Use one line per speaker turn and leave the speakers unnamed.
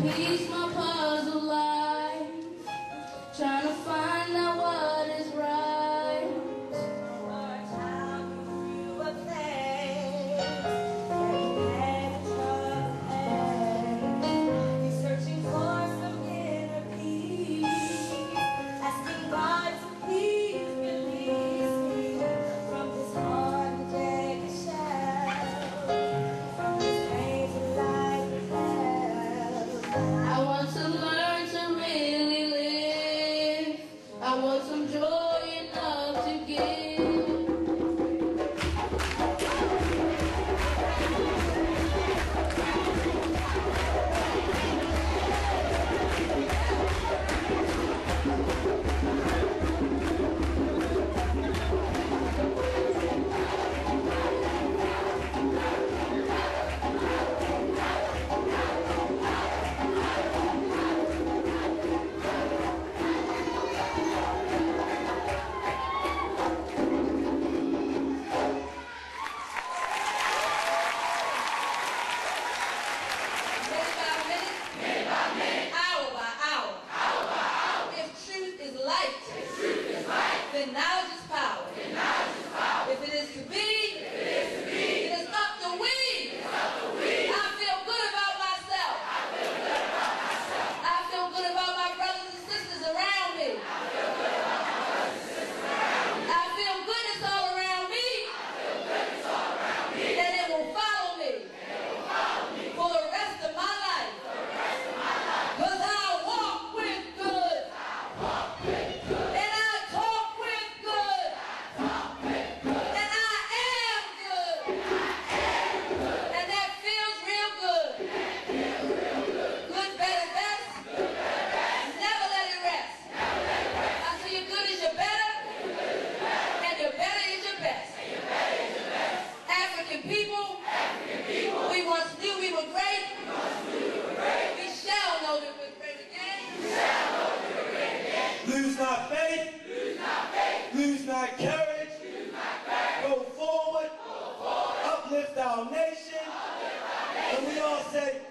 piece my puzzle life, trying to find out what is right.
Our time through a place where you never trust. You're searching for some inner peace, asking God to please release me from this heart and take a shell, from this pain to life and hell.
I want to learn to really live. I want some joy enough to give.
Then knowledge is power. If it is to be, it is up to we. I feel good about myself. I feel good about my brothers and sisters around me. I feel goodness all around me. And it will follow me for the rest of my life. Because I walk with good. And I talk with good. And I am good. And that feels real good. Good, better, best. Never let it rest. I say your good is your better. And your better is your best. African people, we once knew we were great. We shall know that we're great again.
Lose not faith. Lose not courage. Go forward. Uplift our nation. And we all say,